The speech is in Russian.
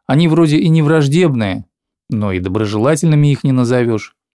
Они вроде и не враждебные, но и доброжелательными их не назовешь.